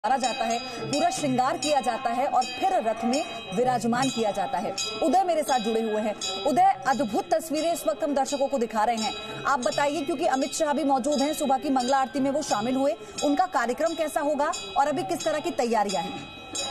जाता है, पूरा श्रृंगार किया जाता है और फिर रथ में विराजमान किया जाता है। उदय मेरे साथ जुड़े हुए हैं। उदय, अद्भुत तस्वीरें इस वक्त हम दर्शकों को दिखा रहे हैं। आप बताइए, क्योंकि अमित शाह भी मौजूद हैं, सुबह की मंगला आरती में वो शामिल हुए, उनका कार्यक्रम कैसा होगा और अभी किस तरह की तैयारियां हैं?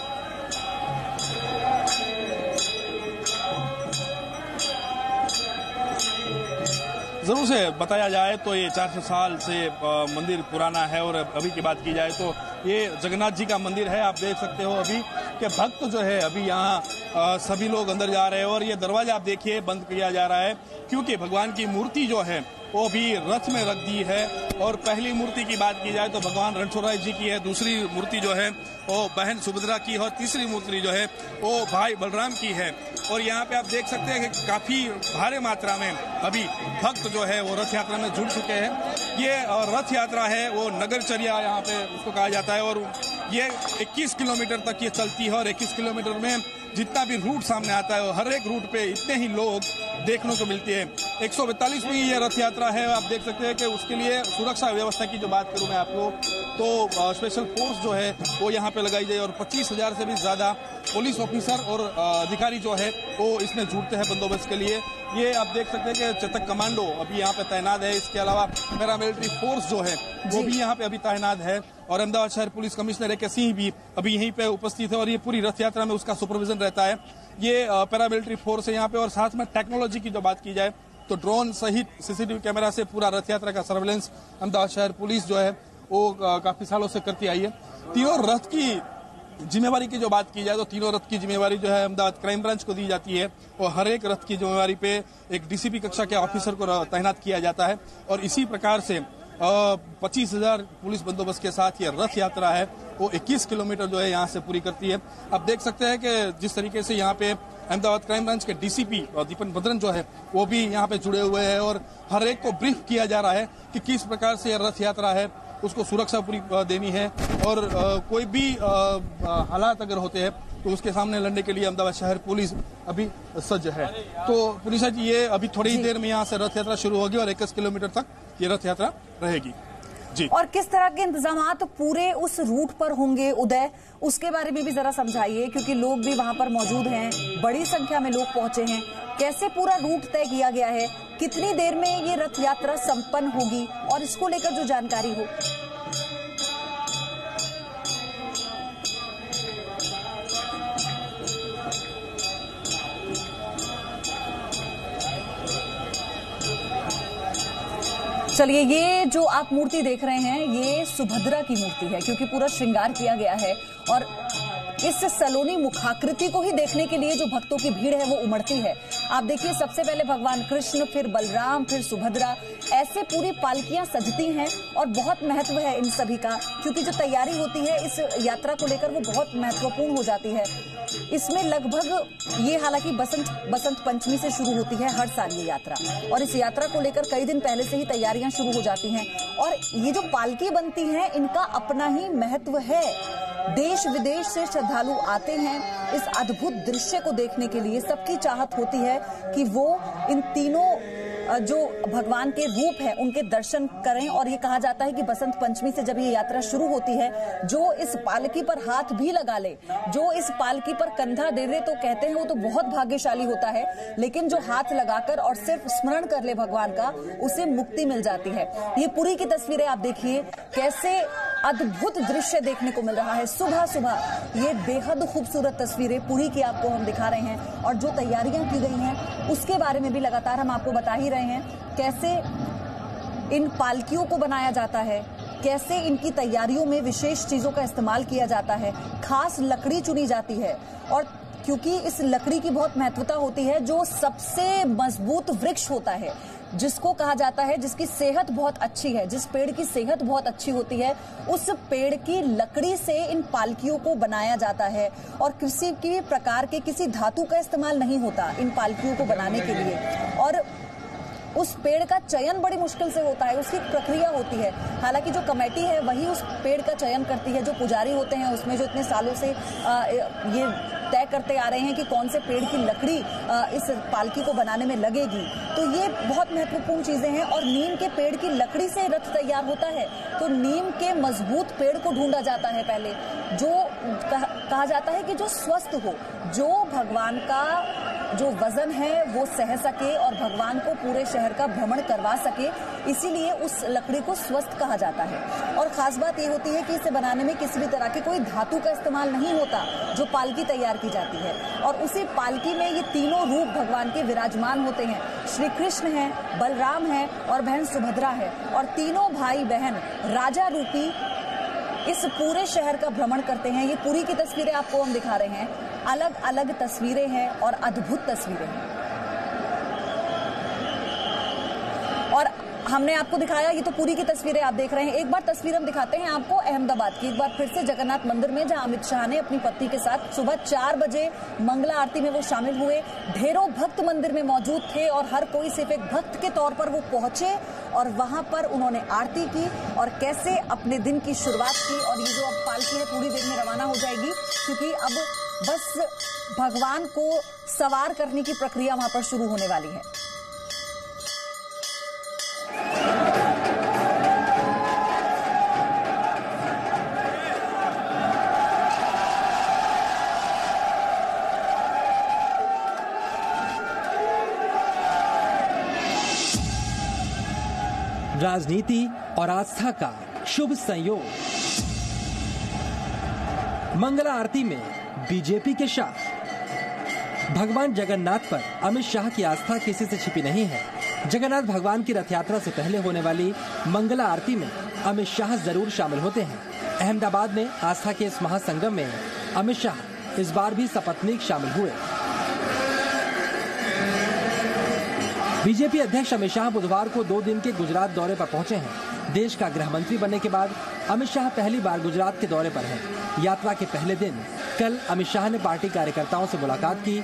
जरूर से बताया जाए तो ये 400 साल से मंदिर पुराना है और अभी की बात की जाए तो ये जगन्नाथ जी का मंदिर है। आप देख सकते हो अभी कि भक्त जो है अभी यहाँ सभी लोग अंदर जा रहे हैं और ये दरवाजा आप देखिए बंद किया जा रहा है क्योंकि भगवान की मूर्ति जो है वो भी रथ में रख दी है। और पहली मूर्ति की बात की जाए तो भगवान रणछोड़राय जी की है, दूसरी मूर्ति जो है वो बहन सुभद्रा की है और तीसरी मूर्ति जो है वो भाई बलराम की है। और यहाँ पे आप देख सकते हैं कि काफी भारी मात्रा में अभी भक्त जो है वो रथ यात्रा में जुड़ चुके हैं। ये रथ यात्रा है वो नगरचर्या यहाँ पे उसको कहा जाता है और ये 21 किलोमीटर तक ये चलती है और 21 किलोमीटर में जितना भी रूट सामने आता है हर एक रूट पे इतने ही लोग देखने को मिलती है। 142वीं ये रथ यात्रा है। आप देख सकते हैं कि उसके लिए सुरक्षा व्यवस्था की जो बात करूं मैं आपको तो स्पेशल फोर्स जो है वो यहाँ पे लगाई जाए और 25,000 से भी ज्यादा पुलिस ऑफिसर और अधिकारी जो है वो इसमें जुटते हैं बंदोबस्त के लिए। ये आप देख सकते हैं कि चतक कमांडो अभी यहाँ पे तैनात है। इसके अलावा पैरामिलिट्री फोर्स जो है वो भी यहाँ पे अभी तैनात है और अहमदाबाद शहर पुलिस कमिश्नर के सिंह भी अभी यहीं पे उपस्थित है और ये पूरी रथ यात्रा में उसका सुपरविजन रहता है। ये पैरामिलिट्री फोर्स है यहाँ पे। और साथ में टेक्नोलॉजी की जो बात की जाए तो ड्रोन सहित सीसीटीवी कैमरा से पूरा रथ यात्रा का सर्वेलेंस अहमदाबाद शहर पुलिस जो है वो काफी सालों से करती आई है। तीनों रथ की जिम्मेवारी की जो बात की जाए तो तीनों रथ की जिम्मेवारी जो है अहमदाबाद क्राइम ब्रांच को दी जाती है और हर एक रथ की जिम्मेवारी पे एक डीसीपी कक्षा के ऑफिसर को तैनात किया जाता है। और इसी प्रकार से 25,000 पुलिस बंदोबस्त के साथ ये रथ यात्रा है वो 21 किलोमीटर जो है यहाँ से पूरी करती है। आप देख सकते हैं कि जिस तरीके से यहाँ पे अहमदाबाद क्राइम ब्रांच के डीसीपी दीपन भद्रन जो है वो भी यहाँ पे जुड़े हुए हैं और हर एक को ब्रीफ किया जा रहा है कि किस प्रकार से यह रथ यात्रा है उसको सुरक्षा पूरी देनी है और कोई भी हालात अगर होते हैं तो उसके सामने लड़ने के लिए अहमदाबाद शहर पुलिस अभी सज्ज है। तो पुलिस जी ये अभी थोड़ी ही देर में यहाँ से रथ यात्रा शुरू होगी और 21 किलोमीटर तक ये रथ यात्रा रहेगी जी। और किस तरह के इंतजामात पूरे उस रूट पर होंगे उदय, उसके बारे में भी जरा समझाइए, क्योंकि लोग भी वहां पर मौजूद हैं, बड़ी संख्या में लोग पहुंचे हैं। कैसे पूरा रूट तय किया गया है, कितनी देर में ये रथ यात्रा संपन्न होगी और इसको लेकर जो जानकारी हो? चलिए, ये जो आप मूर्ति देख रहे हैं ये सुभद्रा की मूर्ति है, क्योंकि पूरा श्रृंगार किया गया है और इस सलोनी मुखाकृति को ही देखने के लिए जो भक्तों की भीड़ है वो उमड़ती है। आप देखिए, सबसे पहले भगवान कृष्ण, फिर बलराम, फिर सुभद्रा, ऐसे पूरी पालकियां सजती हैं और बहुत महत्व है इन सभी का, क्योंकि जो तैयारी होती है इस यात्रा को लेकर वो बहुत महत्वपूर्ण हो जाती है। इसमें लगभग ये हालांकि बसंत पंचमी से शुरू होती है हर साल ये यात्रा, और इस यात्रा को लेकर कई दिन पहले से ही तैयारियां शुरू हो जाती हैं। और ये जो पालकी बनती है इनका अपना ही महत्व है। देश विदेश से श्रद्धालु आते हैं इस अद्भुत दृश्य को देखने के लिए। सबकी चाहत होती है कि वो इन तीनों जो भगवान के रूप हैं उनके दर्शन करें। और ये कहा जाता है कि बसंत पंचमी से जब ये यात्रा शुरू होती है, जो इस पालकी पर हाथ भी लगा ले, जो इस पालकी पर कंधा दे दे, तो कहते हैं वो तो बहुत भाग्यशाली होता है, लेकिन जो हाथ लगाकर और सिर्फ स्मरण कर ले भगवान का, उसे मुक्ति मिल जाती है। ये पुरी की तस्वीरें आप देखिए, कैसे अद्भुत दृश्य देखने को मिल रहा है। सुबह सुबह ये बेहद खूबसूरत तस्वीरें पुरी की आपको हम दिखा रहे हैं और जो तैयारियां की गई हैं उसके बारे में भी लगातार हम आपको बता ही रहे हैं। कैसे इन पालकियों को बनाया जाता है, कैसे इनकी तैयारियों में विशेष चीजों का इस्तेमाल किया जाता है, खास लकड़ी चुनी जाती है और क्योंकि इस लकड़ी की बहुत महत्वता होती है, जो सबसे मजबूत वृक्ष होता है, जिसको कहा जाता है, जिसकी सेहत बहुत अच्छी है, जिस पेड़ की सेहत बहुत अच्छी होती है, उस पेड़ की लकड़ी से इन पालकियों को बनाया जाता है और किसी भी प्रकार के किसी धातु का इस्तेमाल नहीं होता इन पालकियों को बनाने के लिए। और उस पेड़ का चयन बड़ी मुश्किल से होता है, उसकी प्रक्रिया होती है। हालांकि जो कमेटी है वही उस पेड़ का चयन करती है, जो पुजारी होते हैं उसमें जो इतने सालों से ये तय करते आ रहे हैं कि कौन से पेड़ की लकड़ी इस पालकी को बनाने में लगेगी। तो ये बहुत महत्वपूर्ण चीजें हैं। और नीम के पेड़ की लकड़ी से रथ तैयार होता है, तो नीम के मजबूत पेड़ को ढूंढा जाता है पहले, जो कहा जाता है कि जो स्वस्थ हो, जो भगवान का जो वजन है वो सह सके और भगवान को पूरे शहर का भ्रमण करवा सके, इसीलिए उस लकड़ी को स्वस्थ कहा जाता है। और खास बात ये होती है कि इसे बनाने में किसी भी तरह के कोई धातु का इस्तेमाल नहीं होता, जो पालकी तैयार की जाती है। और उसी पालकी में ये तीनों रूप भगवान के विराजमान होते हैं। श्री कृष्ण है, बलराम है और बहन सुभद्रा है। और तीनों भाई बहन राजा रूपी इस पूरे शहर का भ्रमण करते हैं। ये पुरी की तस्वीरें आपको हम दिखा रहे हैं, अलग अलग तस्वीरें हैं और अद्भुत तस्वीरें हैं। और हमने आपको दिखाया, ये तो पुरी की तस्वीरें आप देख रहे हैं। एक बार तस्वीर हम दिखाते हैं आपको अहमदाबाद की, एक बार फिर से जगन्नाथ मंदिर में, जहां अमित शाह ने अपनी पत्नी के साथ सुबह 4 बजे मंगला आरती में वो शामिल हुए। ढेरों भक्त मंदिर में मौजूद थे और हर कोई सिर्फ एक भक्त के तौर पर वो पहुंचे और वहां पर उन्होंने आरती की और कैसे अपने दिन की शुरुआत की। और ये जो अब पालकी है थोड़ी देर में रवाना हो जाएगी, क्योंकि अब बस भगवान को सवार करने की प्रक्रिया वहां पर शुरू होने वाली है। राजनीति और आस्था का शुभ संयोग। मंगला आरती में बीजेपी के शाह। भगवान जगन्नाथ पर अमित शाह की आस्था किसी से छिपी नहीं है। जगन्नाथ भगवान की रथ यात्रा से पहले होने वाली मंगला आरती में अमित शाह जरूर शामिल होते हैं। अहमदाबाद में आस्था के इस महासंगम में अमित शाह इस बार भी सपत्नीक शामिल हुए। बीजेपी अध्यक्ष अमित शाह बुधवार को 2 दिन के गुजरात दौरे पर पहुंचे हैं। देश का गृह मंत्री बनने के बाद अमित शाह पहली बार गुजरात के दौरे पर हैं। यात्रा के पहले दिन कल अमित शाह ने पार्टी कार्यकर्ताओं से मुलाकात की।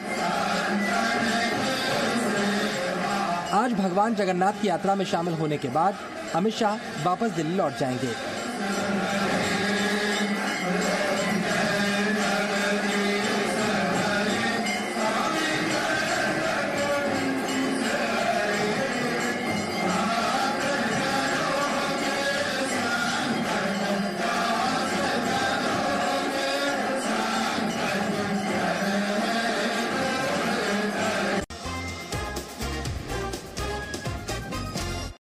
आज भगवान जगन्नाथ की यात्रा में शामिल होने के बाद अमित शाह वापस दिल्ली लौट जाएंगे।